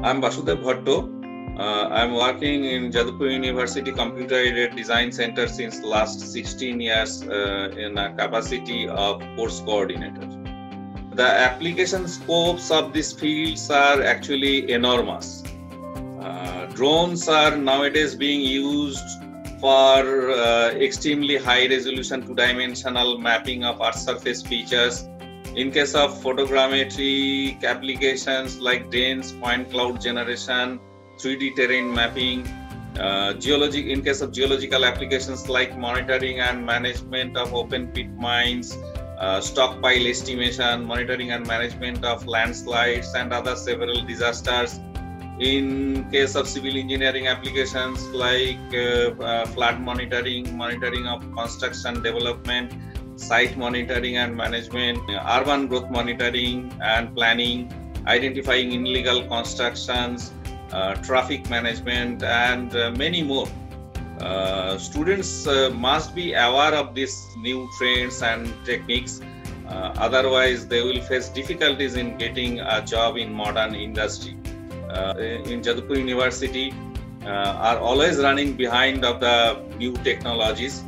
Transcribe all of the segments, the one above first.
I'm Vasudev Bhatto. I'm working in Jadavpur University Computer Aided Design Center since last 16 years in a capacity of course coordinator. The application scopes of these fields are actually enormous. Drones are nowadays being used for extremely high resolution two-dimensional mapping of Earth surface features. In case of photogrammetry applications like dense point cloud generation, 3D terrain mapping, in case of geological applications like monitoring and management of open pit mines, stockpile estimation, monitoring and management of landslides and other several disasters. In case of civil engineering applications like flood monitoring, monitoring of construction development, site monitoring and management, urban growth monitoring and planning, identifying illegal constructions, traffic management, and many more. Students must be aware of these new trends and techniques, otherwise they will face difficulties in getting a job in modern industry. In Jadavpur University are always running behind of the new technologies.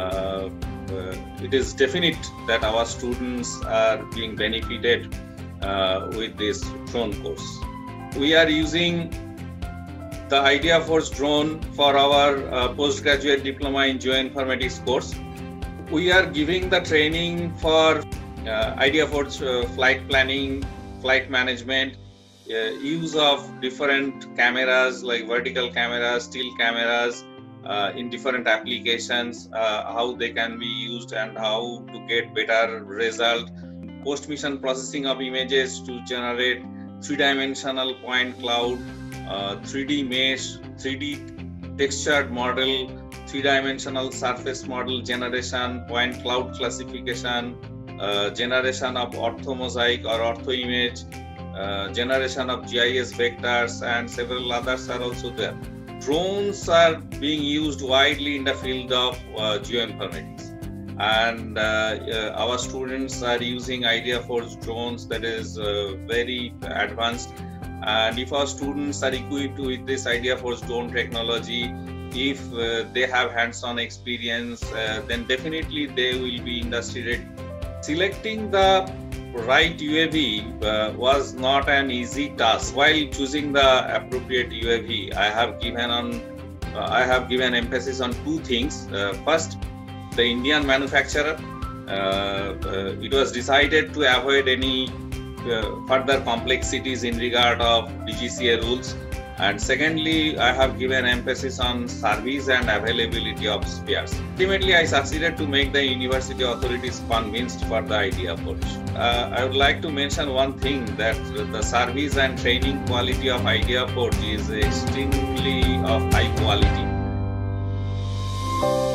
It is definite that our students are being benefited with this drone course. We are using the IdeaForce drone for our postgraduate diploma in geoinformatics course. We are giving the training for IdeaForce flight planning, flight management, use of different cameras like vertical cameras, still cameras, in different applications, how they can be used and how to get better result. Post-mission processing of images to generate three-dimensional point cloud, 3D mesh, 3D textured model, three-dimensional surface model generation, point cloud classification, generation of orthomosaic or orthoimage, generation of GIS vectors, and several others are also there. Drones are being used widely in the field of geoinformatics, and our students are using IdeaForce drones that is very advanced. And if our students are equipped with this IdeaForce drone technology, if they have hands-on experience, then definitely they will be industry ready. Selecting the right UAV was not an easy task. While choosing the appropriate UAV, I have given emphasis on two things. First, the Indian manufacturer. It was decided to avoid any further complexities in regard of DGCA rules. And secondly, I have given emphasis on service and availability of spares. Ultimately, I succeeded to make the university authorities convinced for the IdeaForce. I would like to mention one thing, that the service and training quality of IdeaForce is extremely of high quality.